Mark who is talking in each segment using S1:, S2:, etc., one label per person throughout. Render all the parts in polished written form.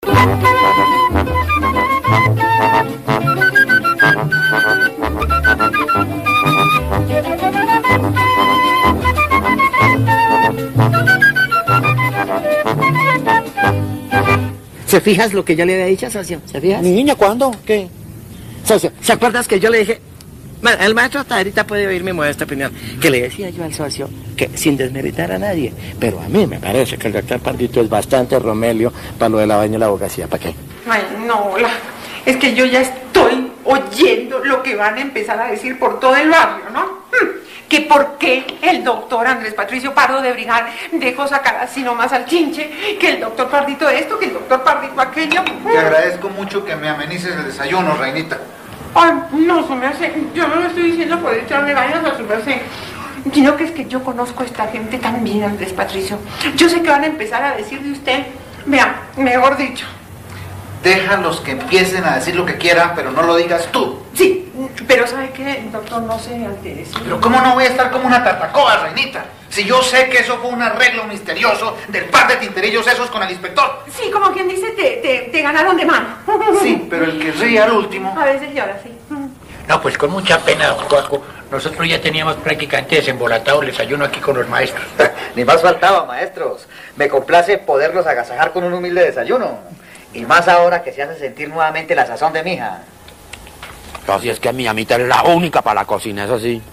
S1: ¿Se fijas lo que yo le había dicho, socio? ¿Se fijas?
S2: Niña, ¿cuándo? ¿Qué?
S1: Socio, ¿se acuerdas que yo le dije? El maestro hasta ahorita puede oír mi modesta opinión. Que le decía yo al socio que sin desmeritar a nadie. Pero a mí me parece que el doctor Pardito es bastante Romelio para lo de la vaina y la abogacía. ¿Para qué?
S3: Ay, no, es que yo ya estoy oyendo lo que van a empezar a decir por todo el barrio, ¿no? Que por qué el doctor Andrés Patricio Pardo de Brigar dejó sacar así nomás al chinche, que el doctor Pardito esto, que el doctor Pardito aquello.
S4: Te agradezco mucho que me amenices el desayuno, reinita.
S3: Ay, no, su merced, yo no lo estoy diciendo por echarle ganas a su merced, sino que es que yo conozco a esta gente tan bien, Andrés Patricio. Yo sé que van a empezar a decir de usted, vea, mejor dicho.
S4: Déjalos que empiecen a decir lo que quieran, pero no lo digas tú.
S3: Sí, pero ¿sabe qué, doctor? No se altere.
S4: Pero ¿cómo no voy a estar como una tartacoba, reinita? Si yo sé que eso fue un arreglo misterioso del par de tinterillos esos con el inspector.
S3: Sí, como quien dice, te ganaron de mano.
S4: Sí, pero el que ríe al último...
S3: A veces llora, sí.
S5: No, pues con mucha pena, don Juaco. Nosotros ya teníamos prácticamente desembolatado el desayuno aquí con los maestros.
S6: Ni más faltaba, maestros. Me complace poderlos agasajar con un humilde desayuno. Y más ahora que se hace sentir nuevamente la sazón de mi hija.
S2: Así es que mi amita es la única para la cocina, eso sí.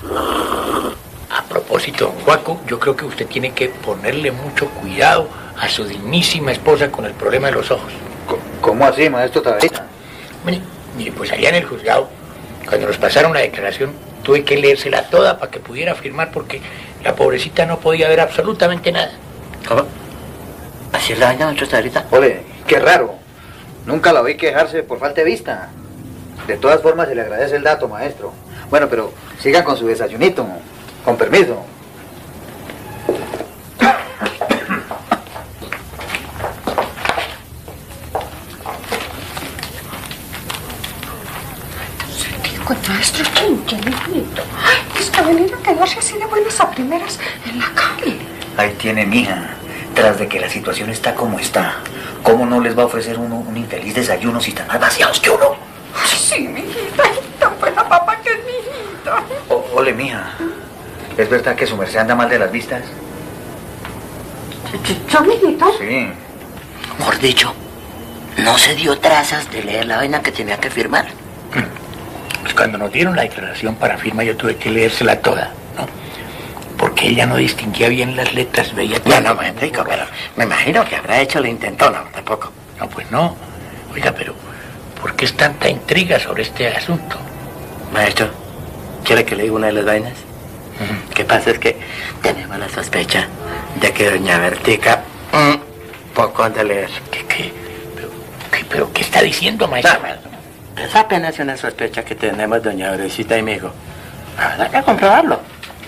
S5: A propósito, Juaco, yo creo que usted tiene que ponerle mucho cuidado a su dignísima esposa con el problema de los ojos.
S6: ¿Cómo así, maestro Tabarita?
S5: Mire, pues allá en el juzgado, cuando nos pasaron la declaración, tuve que leérsela toda para que pudiera firmar porque la pobrecita no podía ver absolutamente nada.
S1: ¿Cómo? ¿Así es la vaina, maestro Tabarita?
S6: Ole, qué raro. Nunca la oí quejarse por falta de vista. De todas formas, se le agradece el dato, maestro. Bueno, pero sigan con su desayunito. Con permiso.
S3: Con maestro Chinche, mijito. Ay, es que venir a quedarse así de buenas a primeras en la calle.
S6: Ahí tiene, mija. Tras de que la situación está como está, ¿cómo no les va a ofrecer uno un infeliz desayuno si están más vaciados que uno?
S3: Ay, sí, mijita. Tan buena papá que es mijita.
S6: Ole, mija. ¿Es verdad que su merced anda mal de las vistas?
S3: ¿Yo, mijita?
S6: Sí.
S1: Mejor dicho, no se dio trazas de leer la vaina que tenía que firmar.
S5: Pues cuando nos dieron la declaración para firma yo tuve que leérsela toda, ¿no? Porque ella no distinguía bien las letras, veía...
S1: No, me explico, pero me imagino que habrá hecho la intentona, tampoco.
S5: No, pues no. Oiga, pero ¿por qué es tanta intriga sobre este asunto?
S1: Maestro, ¿quiere que le diga una de las vainas? ¿Qué pasa? Es que tenemos la sospecha de que doña Bertica poco de leer.
S5: ¿Pero qué está diciendo, maestro?
S1: Es apenas una sospecha que tenemos doña Orecita y mi hijo. Habrá que comprobarlo.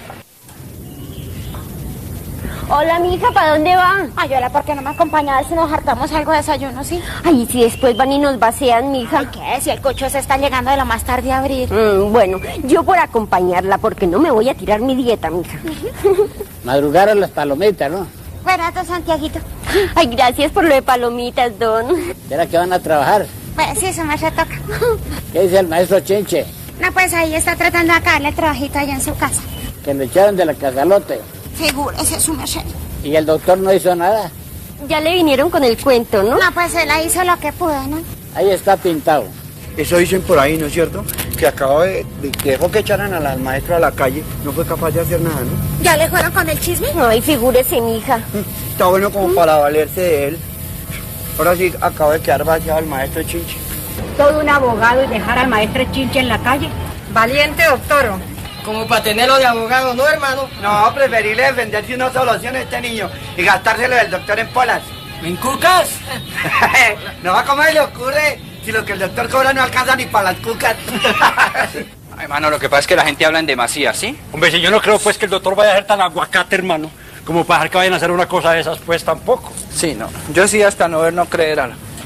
S7: Hola, mija, ¿para dónde va?
S8: Ay, hola, ¿por qué no me acompañas si nos hartamos algo de desayuno, sí?
S7: Ay, si después van y nos vacían, mija.
S8: Ay, ¿qué? Si el cocho se está llegando de lo más tarde a abrir.
S7: Bueno, yo por acompañarla, porque no me voy a tirar mi dieta, mija.
S9: Madrugaron las palomitas, ¿no?
S8: Bueno, don Santiaguito.
S7: Ay, gracias por lo de palomitas, don.
S9: ¿Será que van a trabajar?
S8: Pues sí, eso me retoca.
S9: ¿Qué dice el maestro Chinche?
S8: No, pues ahí está tratando de acabarle el trabajito allá en su casa.
S9: Que lo echaron de la casalote.
S8: Figúrese su merced.
S9: ¿Y el doctor no hizo nada?
S7: Ya le vinieron con el cuento, ¿no?
S8: No, pues él hizo lo que pudo, ¿no?
S9: Ahí está pintado.
S2: Eso dicen por ahí, ¿no es cierto? Que acaba de que dejó que echaran a las maestras a la calle, no fue capaz de hacer nada, ¿no?
S8: ¿Ya le fueron con el chisme?
S7: Ay, figúrese, mija.
S2: Está bueno como para valerse de él. Ahora sí acaba de quedar vaciado el maestro Chinche.
S10: Todo un abogado y dejar al maestro Chinche en la calle.
S3: Valiente, doctor.
S1: Como para tenerlo de abogado, ¿no, hermano?
S2: No, preferible defenderse una solución a este niño y gastárselo del doctor en polas.
S1: ¿Me inculcas?
S2: No, ¿cómo se le ocurre? Si lo que el doctor cobra no alcanza ni para las cucas.
S11: Ay, hermano, lo que pasa es que la gente habla en demasía, ¿sí?
S12: Hombre, si yo no creo pues que el doctor vaya a ser tan aguacate, hermano, como para dejar que vayan a hacer una cosa de esas, pues tampoco.
S11: Sí, no. Yo sí hasta no ver, no creer.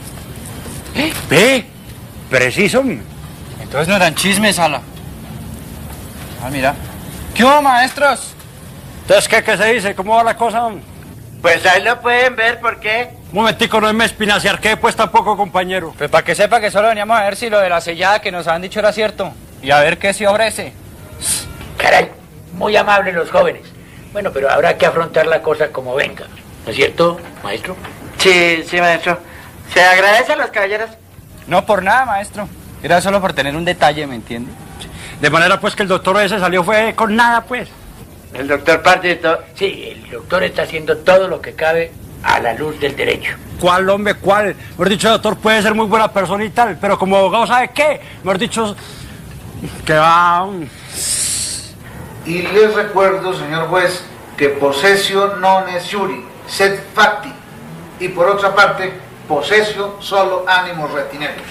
S12: Ve, preciso.
S11: Entonces no eran chismes, Ala. Ah, mira. ¿Qué hubo, maestros?
S12: Entonces, ¿qué se dice? ¿Cómo va la cosa?
S1: Pues ahí lo pueden ver, ¿por qué?
S12: Un momentico, no me espinaciar, que pues tampoco, compañero.
S11: Pues para que sepa que solo veníamos a ver si lo de la sellada que nos han dicho era cierto. Y a ver qué se ofrece.
S5: Caray, muy amables los jóvenes. Bueno, pero habrá que afrontar la cosa como venga. ¿No es cierto, maestro?
S1: Sí, maestro. Se agradece a los caballeros.
S11: No por nada, maestro. Era solo por tener un detalle, ¿me entiende?
S12: De manera pues que el doctor ese salió fue con nada, pues.
S1: El doctor Pardito.
S5: Sí, el doctor está haciendo todo lo que cabe a la luz del derecho.
S12: ¿Cuál, hombre, cuál? Mejor dicho, el doctor puede ser muy buena persona y tal, pero como abogado, ¿sabe qué? Mejor dicho, que va...
S4: Y les recuerdo, señor juez, que possessio non est juri, sed facti. Y por otra parte, possessio solo animos retinerius.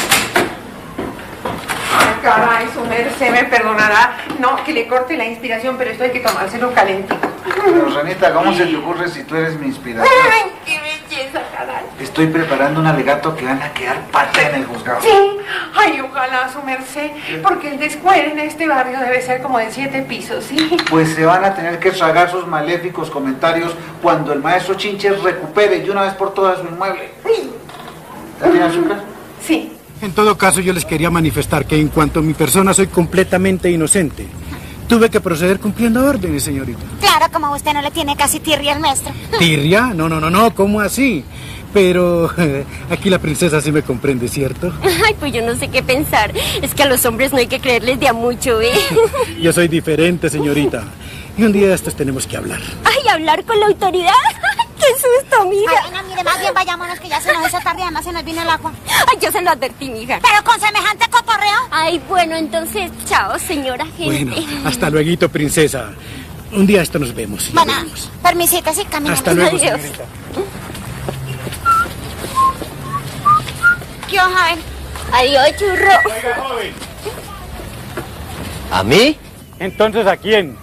S3: Ay, caray, su merced me perdonará. No, que le corte la inspiración, pero esto hay que tomárselo calentito.
S4: Pero, Ranita, ¿cómo se te ocurre si tú eres mi inspiración?
S3: Ay, qué belleza, caray.
S4: Estoy preparando un alegato que van a quedar pata en el juzgado.
S3: Sí, ay, ojalá, su merced, porque el descuere en este barrio debe ser como de 7 pisos, ¿sí?
S4: Pues se van a tener que tragar sus maléficos comentarios cuando el maestro Chinches recupere de una vez por todas su inmueble. ¿Está bien, azúcar?
S3: Sí.
S13: En todo caso, yo les quería manifestar que en cuanto a mi persona soy completamente inocente. Tuve que proceder cumpliendo órdenes, señorita.
S8: Claro, como usted no le tiene casi tirria al maestro.
S13: ¿Tirria? No, ¿cómo así? Pero aquí la princesa sí me comprende, ¿cierto?
S7: Ay, pues yo no sé qué pensar. Es que a los hombres no hay que creerles de a mucho, ¿eh?
S13: Yo soy diferente, señorita. Y un día de estos tenemos que hablar.
S7: Ay, ¿hablar con la autoridad? ¡Qué susto, mija!
S8: Ay, no, mire, más bien vayámonos que ya se nos hizo tarde y además se nos vino el agua.
S7: Ay, yo se lo advertí, mija.
S8: Pero con semejante cotorreo.
S7: Ay, bueno, entonces, chao, señora gente.
S13: Bueno, hasta luego, princesa. Un día esto nos vemos.
S8: Bueno, permisita, sí, caminamos.
S13: Hasta luego,
S7: Adiós.
S13: señorita.
S8: ¿Qué hoja, ven?
S7: Adiós, churro.
S13: Oiga, joven.
S1: ¿A mí?
S13: Entonces, ¿a quién?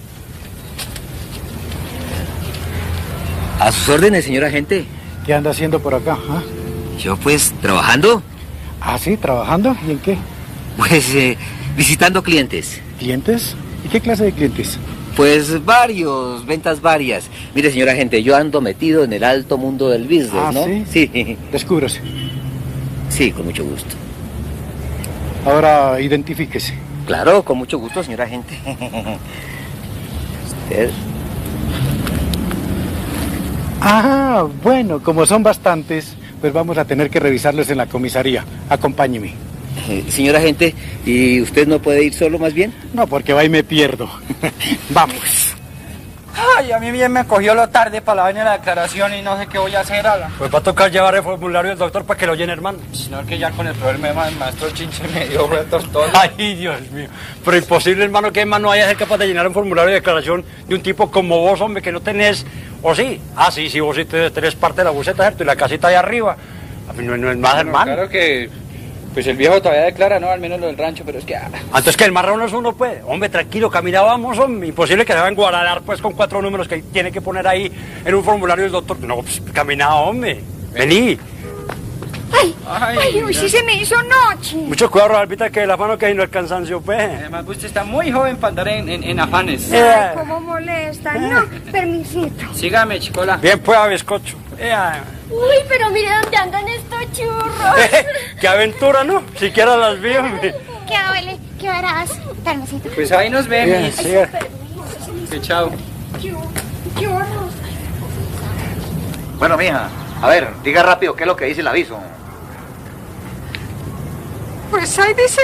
S6: A sus órdenes, señora agente.
S13: ¿Qué anda haciendo por acá? ¿Ah?
S6: Yo, pues, trabajando.
S13: ¿Ah, sí? ¿Trabajando? ¿Y en qué?
S6: Pues, visitando clientes.
S13: ¿Clientes? ¿Y qué clase de clientes?
S6: Pues varios, ventas varias. Mire, señora agente, yo ando metido en el alto mundo del business, ¿no?
S13: ¿Sí?
S6: Sí.
S13: Descúbrase.
S6: Sí, con mucho gusto.
S13: Ahora, identifíquese.
S6: Claro, con mucho gusto, señora agente. Usted...
S13: Ah, bueno, como son bastantes, pues vamos a tener que revisarlos en la comisaría. Acompáñeme.
S6: Señora agente, ¿y usted no puede ir solo más bien?
S13: No, porque va y me pierdo. Vamos.
S11: Ay, a mí bien me cogió lo tarde para la vaina de la declaración y no sé qué voy a hacer, ala.
S12: Pues va a tocar llevar el formulario del doctor para que lo llene, hermano.
S11: Sino que ya con el problema del maestro Chinche me dio retos todo.
S12: Ay, Dios mío. Pero imposible, hermano, que no vaya a ser capaz de llenar un formulario de declaración de un tipo como vos, hombre, que no tenés... ¿O sí? Ah, sí, vos sí tenés parte de la buceta, ¿cierto? Y la casita ahí arriba. A mí no es más,
S11: Bueno,
S12: hermano.
S11: claro que... Pues el viejo todavía declara, ¿no? Al menos lo del rancho, pero es que...
S12: Antes que el marrón no es uno, pues. Hombre, tranquilo, caminábamos, hombre. Imposible que se va a enguaralar, pues, con 4 números que tiene que poner ahí en un formulario del doctor. No, pues, caminaba, hombre. Vení.
S10: Ay, uy, sí se me hizo noche.
S12: Mucho cuidado, Rosalvita, que la mano que no el cansancio, pues.
S11: Además, usted está muy joven para andar en afanes.
S10: Ay, cómo molesta. No, permisito.
S11: Sígame, chicola.
S12: Bien, pues, a bizcocho.
S7: Uy, pero mire dónde andan estos churros.
S12: Qué aventura, ¿no? Siquiera las vi, hombre.
S8: ¿Qué duele? ¿Qué verás? Permisito.
S11: Pues ahí nos vemos.
S12: Bien, sí.
S11: Que chao.
S10: Churros.
S6: Bueno, mija, a ver, diga rápido qué es lo que dice el aviso.
S10: Pues ahí dice...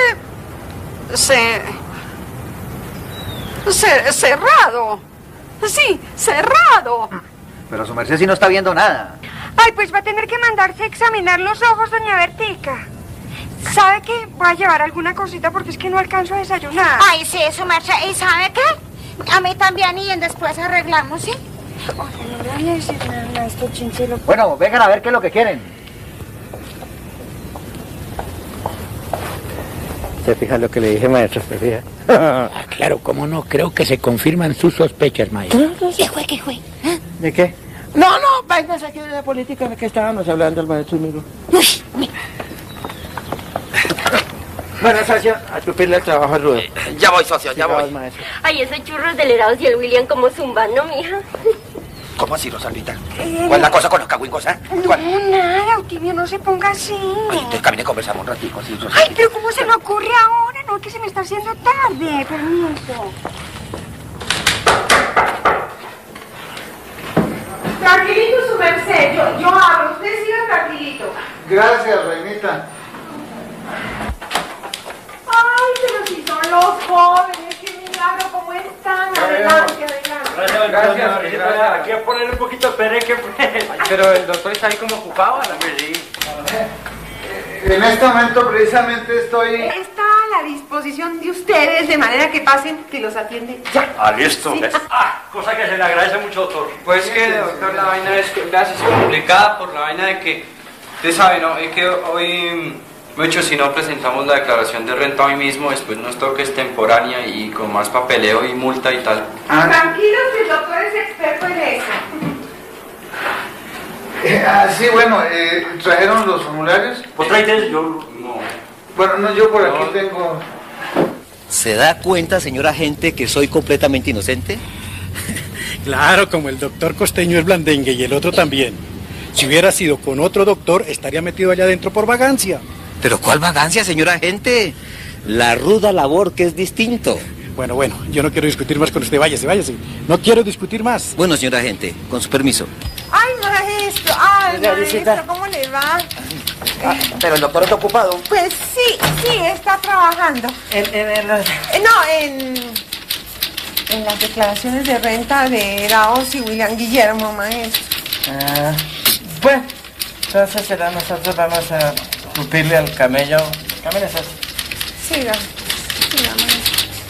S10: cerrado. Sí, cerrado.
S6: Pero su merced sí no está viendo nada.
S10: Ay, pues va a tener que mandarse a examinar los ojos, doña Bertica. ¿Sabe qué? Voy a llevar alguna cosita porque es que no alcanzo a desayunar.
S8: Ay, sí, su merced. ¿Y sabe qué? A mí también y después arreglamos, ¿sí?
S6: Bueno, vengan a ver qué es lo que quieren.
S1: ¿Se fija lo que le dije, maestro? ¿Se fija?
S5: Ah, claro, cómo no. Creo que se confirman sus sospechas, maestro.
S8: ¿Qué fue?
S1: ¿De qué? No, vainas aquí de la política de que estábamos hablando el maestro y amigo. Bueno, socio, a tupirle el trabajo al rudo.
S6: Ya voy, socio, ya
S1: Sigamos,
S6: voy.
S1: maestro.
S7: Ay, esos churros del Erados y el William como zumban, ¿no, mija?
S1: ¿Cómo así, Rosalvita? ¿Cuál es la cosa con los cagüingos, eh? ¿Cuál?
S10: No, nada, Eutimio, no se ponga así.
S1: Ay, entonces camine, conversamos un ratico, así, Rosalvita.
S10: Ay, pero ¿cómo se me ocurre ahora? No, que se me está haciendo tarde, permiso.
S3: Tranquilito, su merced, yo hablo, usted siga tranquilito.
S4: Gracias, reinita.
S3: Ay, pero si son los jóvenes, qué milagro, ¿cómo están? Adelante, adelante.
S12: Gracias. Aquí a poner un poquito de pereque.
S11: Pero el doctor está ahí como ocupado, ¿no?
S12: Sí.
S4: En este momento precisamente estoy...
S3: Está a la disposición de ustedes, de manera que pasen, que los atiende ya.
S12: Ah, listo.
S3: Sí.
S12: Cosa que se le agradece mucho, doctor.
S11: Pues que, doctor, la vaina es que gracias complicada por la vaina de que, usted sabe, ¿no? Es que hoy, mucho si no presentamos la declaración de renta hoy mismo, después nos toca es temporánea y con más papeleo y multa y tal.
S3: Tranquilos, el doctor es experto en eso.
S4: Sí, bueno, ¿trajeron los formularios?
S12: Pues tráete, yo no.
S4: Bueno, no, yo por aquí tengo...
S1: ¿Se da cuenta, señora agente, que soy completamente inocente?
S13: Claro, como el doctor Costeño es blandengue y el otro también. Si hubiera sido con otro doctor, estaría metido allá adentro por vagancia.
S1: ¿Pero cuál vagancia, señora agente? La ruda labor, que es distinto.
S13: Bueno, yo no quiero discutir más con usted. Váyase. No quiero discutir más.
S1: Bueno, señora agente, con su permiso.
S3: Ay, maestro, maestro, ¿cómo le va?
S1: Pero el doctor está ocupado.
S3: Pues sí, está trabajando. En las declaraciones de renta de Eraos y William Guillermo, maestro.
S14: Bueno, entonces nosotros vamos a cupirle al camello. Camine,
S3: Siga, maestro.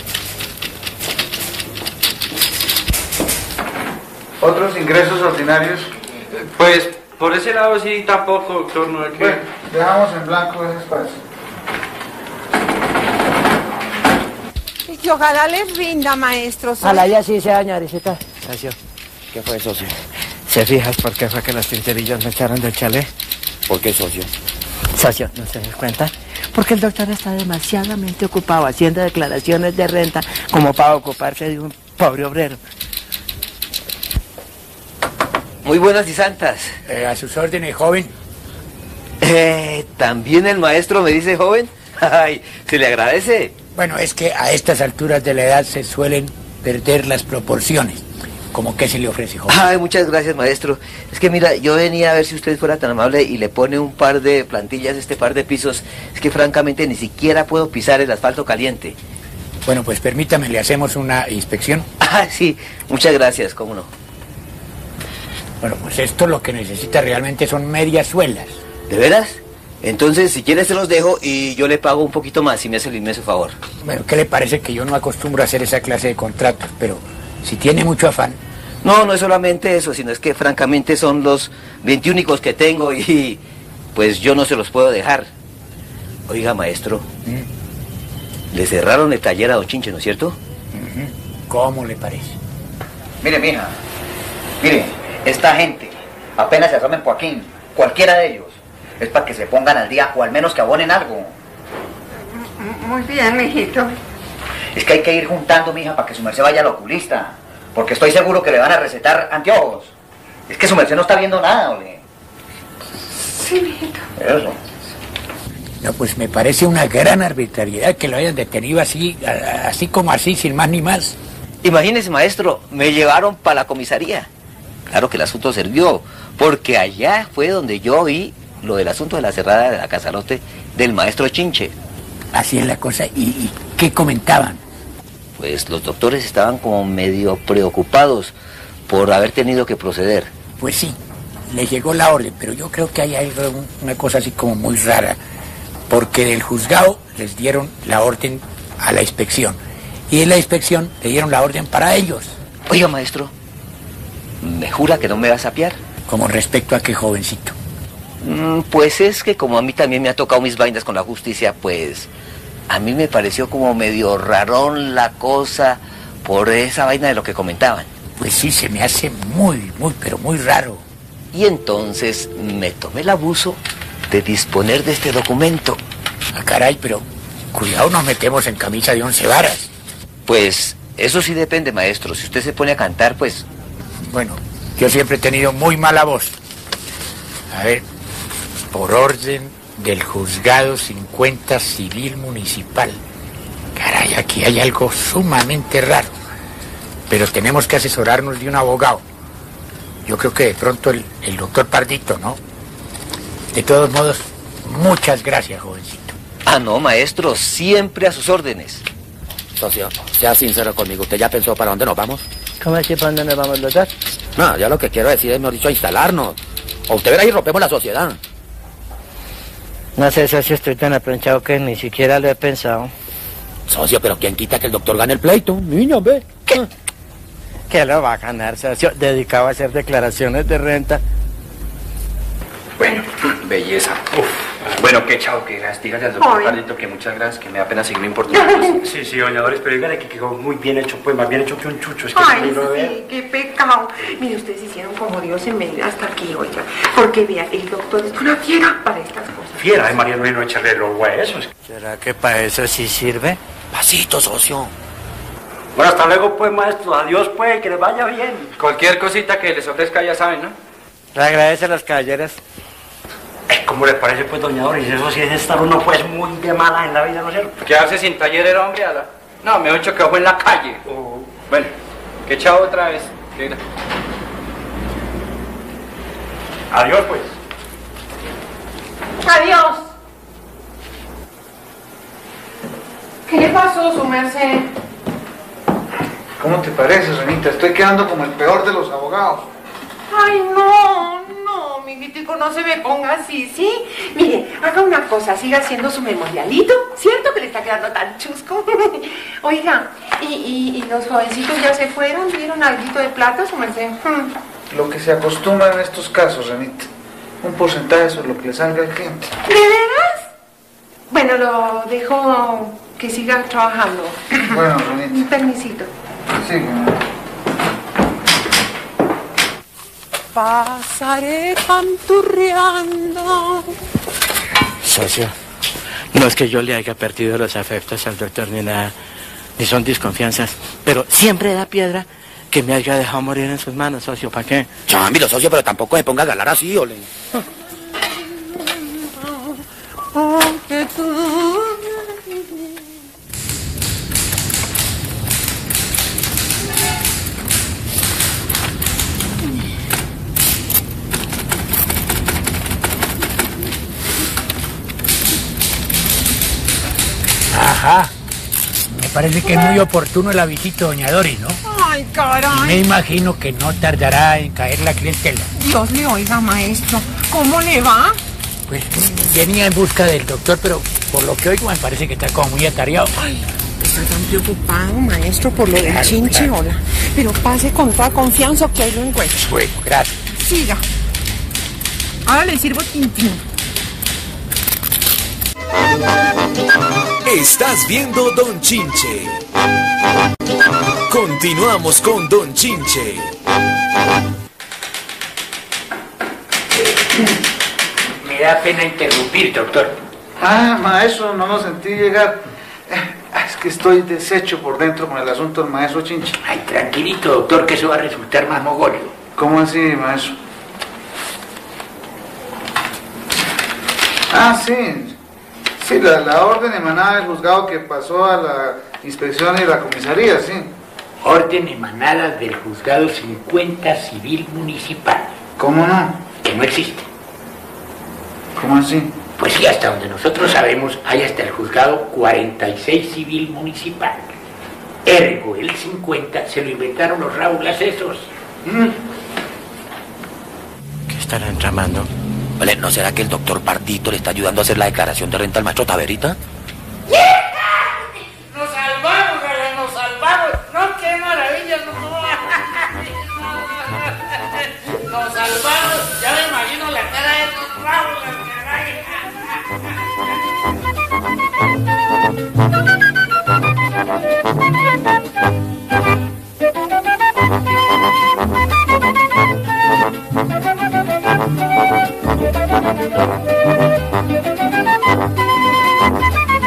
S4: ¿Otros ingresos ordinarios?
S11: Pues, por ese lado sí tampoco, doctor, no hay que...
S4: Bueno, dejamos en blanco ese espacio.
S3: Y que ojalá les rinda, maestro.
S1: Ojalá ya sí sea, señorita. Socio, ¿qué fue, socio? ¿Se fijas por qué fue que las tinterillas me echaron del chalet? ¿Por qué, socio? Socio, ¿no se da cuenta? Porque el doctor está demasiadamente ocupado haciendo declaraciones de renta como para ocuparse de un pobre obrero. Muy buenas y santas.
S9: A sus órdenes, joven.
S1: ¿También el maestro me dice joven? Ay, se le agradece.
S9: Bueno, es que a estas alturas de la edad se suelen perder las proporciones. ¿Cómo que se le ofrece, joven?
S1: Ay, muchas gracias, maestro. Es que mira, yo venía a ver si usted fuera tan amable y le pone un par de plantillas, este par de pisos. Es que francamente ni siquiera puedo pisar el asfalto caliente.
S9: Bueno, pues permítame, le hacemos una inspección.
S1: Ah, sí, muchas gracias, cómo no.
S9: Bueno, pues esto lo que necesita realmente son medias suelas.
S1: ¿De veras? Entonces, si quiere se los dejo y yo le pago un poquito más, si me hace el inmenso favor.
S9: Bueno, ¿qué le parece? Que yo no acostumbro a hacer esa clase de contratos, pero si tiene mucho afán...
S1: No es solamente eso, sino es que francamente son los 20 únicos que tengo y pues yo no se los puedo dejar. Oiga, maestro, le cerraron el taller a don Chinche, ¿no es cierto?
S9: ¿Cómo le parece?
S6: Mire, mija, mire, esta gente, apenas se asomen por aquí, cualquiera de ellos, es para que se pongan al día o al menos que abonen algo.
S3: Muy bien, mijito.
S6: Es que hay que ir juntando, mija, para que su merced vaya al oculista, porque estoy seguro que le van a recetar anteojos. Es que su merced no está viendo nada, ole.
S3: Sí, mijito.
S6: Eso.
S9: No, pues me parece una gran arbitrariedad que lo hayan detenido así como así, sin más ni más.
S1: Imagínese, maestro, me llevaron para la comisaría. Claro que el asunto sirvió, porque allá fue donde yo vi lo del asunto de la cerrada de la Casalote del maestro Chinche.
S9: Así es la cosa. ¿Y qué comentaban?
S1: Pues los doctores estaban como medio preocupados por haber tenido que proceder.
S9: Pues sí, le llegó la orden, pero yo creo que hay algo, una cosa así como muy rara, porque del juzgado les dieron la orden a la inspección, y en la inspección le dieron la orden para ellos.
S1: Oiga, maestro, ¿me jura que no me va a sapear?
S9: ¿Como respecto a qué, jovencito?
S1: Pues es que como a mí también me ha tocado mis vainas con la justicia, pues a mí me pareció como medio rarón la cosa por esa vaina de lo que comentaban.
S9: Pues sí, se me hace muy, pero muy raro.
S1: Y entonces me tomé el abuso de disponer de este documento.
S9: Ah, caray, pero cuidado, nos metemos en camisa de 11 varas.
S1: Pues eso sí depende, maestro. Si usted se pone a cantar, pues...
S9: Bueno, Yo siempre he tenido muy mala voz. A ver, por orden del juzgado 50 civil municipal. Caray, aquí hay algo sumamente raro. Pero tenemos que asesorarnos de un abogado. Yo creo que de pronto el doctor Pardito, ¿no? De todos modos, muchas gracias, jovencito.
S15: Ah, no, maestro, siempre a sus órdenes.
S1: Socio, sea sincero conmigo. ¿Usted ya pensó para dónde nos vamos?
S14: ¿Cómo así para dónde nos vamos los dos?
S1: No, ya lo que quiero decir es, mejor dicho, a instalarnos. O usted verá y rompemos la sociedad.
S14: No sé, socio, estoy tan apronchado que ni siquiera lo he pensado.
S1: Socio, pero ¿quién quita que el doctor gane el pleito? Niño, ve.
S14: ¿Qué? ¿Qué lo va a ganar, socio? Dedicado a hacer declaraciones de renta.
S11: Bueno, belleza. Uf. Bueno, qué chao, que las dígale al doctor Pardito que muchas gracias, que me da pena seguirme importando.
S12: Sí, doña Doris, pero dígale que quedó muy bien hecho, pues más bien hecho que un chucho. Es que
S3: Ay, sí, qué pecado. Mire, ustedes hicieron como Dios en venir hasta aquí, oiga. Porque vea, el doctor es una fiera para estas cosas.
S12: Fiera, de María no echarle el ojo a eso.
S14: ¿Será que para eso sí sirve?
S1: Pasito, socio.
S12: Bueno, hasta luego, pues, maestro. Adiós, pues, que les vaya bien.
S11: Cualquier cosita que les ofrezca ya saben, ¿no?
S14: Le agradece a las caballeras.
S12: ¿Cómo le parece, pues, doña Doris? Eso sí es estar uno, pues, muy de mala en la vida, ¿no es cierto?
S11: Quedarse sin taller era, hombre, ala. No, me he dicho que ojo en la calle. Bueno, que chao otra vez.
S12: Adiós, pues.
S3: Adiós. ¿Qué le pasó, su merced?
S4: ¿Cómo te parece, Renita? Estoy quedando como el peor de los abogados.
S3: Ay, no, mi mítico, no se me ponga así, ¿sí? Mire, haga una cosa, siga haciendo su memorialito, ¿cierto? Que le está quedando tan chusco. Oiga, ¿y los jovencitos ya se fueron? ¿Dieron alguito de plata, su merced?
S4: Lo que se acostumbra en estos casos, Renita. Un porcentaje sobre lo que le salga al cliente.
S3: ¿De veras? Bueno, lo dejo que siga trabajando.
S4: Bueno, Renita.
S3: Un permisito.
S4: Sí,
S3: Pasaré canturreando.
S14: Socio, no es que yo le haya perdido los afectos al doctor ni nada, ni son desconfianzas, pero siempre da piedra que me haya dejado morir en sus manos, socio. ¿Para qué?
S1: Chambilo, socio, pero tampoco se ponga a galar así, ole.
S3: Aunque tú...
S9: Ajá. Me parece que es muy oportuno la visita, doña Doris, ¿no?
S3: Ay, caray.
S9: Me imagino que no tardará en caer la clientela.
S3: Dios le oiga, maestro. ¿Cómo le va?
S9: Pues venía en busca del doctor, pero por lo que oigo me parece que está como muy atareado.
S3: Ay, está tan preocupado, maestro, por lo del
S9: Claro,
S3: chinche,
S9: claro.
S3: hola. Pero pase con toda confianza que ahí lo encuentro.
S9: Bueno, gracias.
S3: Siga. Ahora le sirvo tintín.
S16: Estás viendo Don Chinche. Continuamos con Don Chinche.
S9: Me da pena interrumpir, doctor.
S4: Ah, maestro, no lo sentí llegar. Es que estoy deshecho por dentro con el asunto del maestro Chinche.
S9: Ay, tranquilito, doctor, que eso va a resultar más mogolio.
S4: ¿Cómo así, maestro? Ah, sí. Sí, la orden emanada del juzgado que pasó a la inspección y la comisaría, sí.
S9: Orden emanada del juzgado 50 civil municipal.
S4: ¿Cómo no?
S9: Que no existe.
S4: ¿Cómo así?
S9: Pues sí, hasta donde nosotros sabemos, hay hasta el juzgado 46 civil municipal. Ergo, el 50 se lo inventaron los raulas esos.
S14: ¿Qué estarán tramando?
S1: Vale, ¿no será que el doctor Pardito le está ayudando a hacer la declaración de renta al maestro Taberita?
S17: ¡Nos salvamos, nos salvamos! ¡No, qué maravilla! ¡Nos salvamos! Ya me imagino la cara de esos raulas, caray.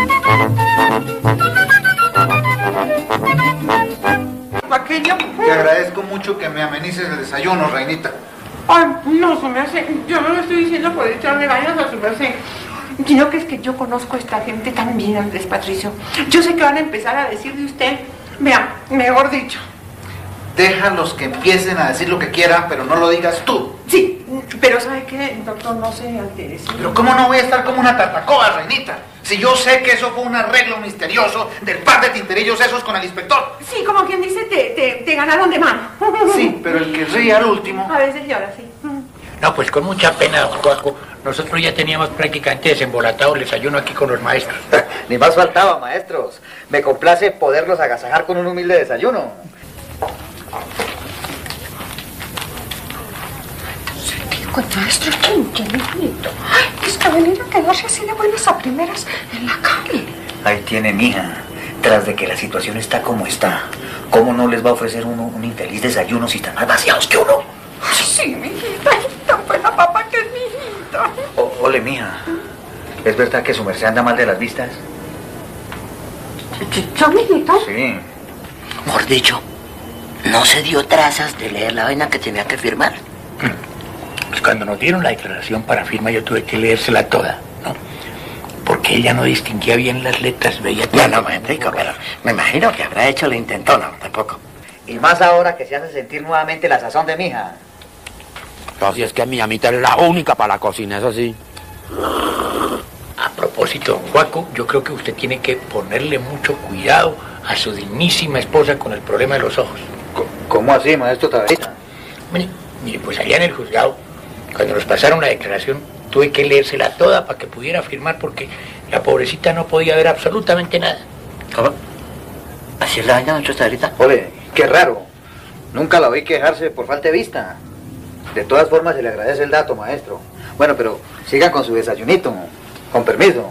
S4: agradezco mucho que me amenices el desayuno, reinita.
S3: Ay, no, su merced, yo no lo estoy diciendo por echarle ganas a su merced, sino que es que yo conozco a esta gente tan bien, Andrés Patricio. Yo sé que van a empezar a decir de usted, vea, mejor dicho.
S4: Déjalos que empiecen a decir lo que quieran, pero no lo digas tú.
S3: Sí, pero ¿sabe qué, doctor? No se altere. ¿Sí?
S4: Pero ¿cómo no voy a estar como una tatacoa, reinita? Si yo sé que eso fue un arreglo misterioso del par de tinterillos esos con el inspector.
S3: Sí, como quien dice, te ganaron de mano.
S4: Sí, pero el que ríe al último...
S3: A veces llora, sí.
S5: No, pues con mucha pena, don Juaco. Nosotros ya teníamos prácticamente desembolatado el desayuno aquí con los maestros.
S6: Ni más faltaba, maestros. Me complace poderlos agasajar con un humilde desayuno.
S8: Maestro Chinche, mijito. Ay, es que venir a quedarse así de buenas a primeras en la calle.
S6: Ahí tiene, mija. Tras de que la situación está como está, ¿cómo no les va a ofrecer uno un infeliz desayuno si están más vaciados que uno?
S8: Ay, sí, mijita. Tan buena papá que es mijita.
S6: Ole, mija. ¿Es verdad que su merced anda mal de las vistas?
S8: ¿Yo, mijito?
S6: Sí.
S1: Mejor dicho, no se dio trazas de leer la vaina que tenía que firmar.
S5: Pues cuando nos dieron la declaración para firma yo tuve que leérsela toda, ¿no? Porque ella no distinguía bien las letras, veía...
S1: No, me explico, pero me imagino que habrá hecho el intento, no, tampoco.
S6: Y más ahora que se hace sentir nuevamente la sazón de mi hija.
S18: No, si es que mi amita es la única para la cocina, eso sí.
S5: A propósito, Juaco, yo creo que usted tiene que ponerle mucho cuidado a su dignísima esposa con el problema de los ojos.
S6: ¿Cómo así, maestro Tabarita?
S5: Mire, pues allá en el juzgado, cuando nos pasaron la declaración, tuve que leérsela toda para que pudiera firmar porque la pobrecita no podía ver absolutamente nada.
S1: ¿Cómo? ¿Así es la vaina, maestro Tabarita?
S6: Ole, qué raro. Nunca la oí quejarse por falta de vista. De todas formas, se le agradece el dato, maestro. Bueno, pero sigan con su desayunito. Con permiso.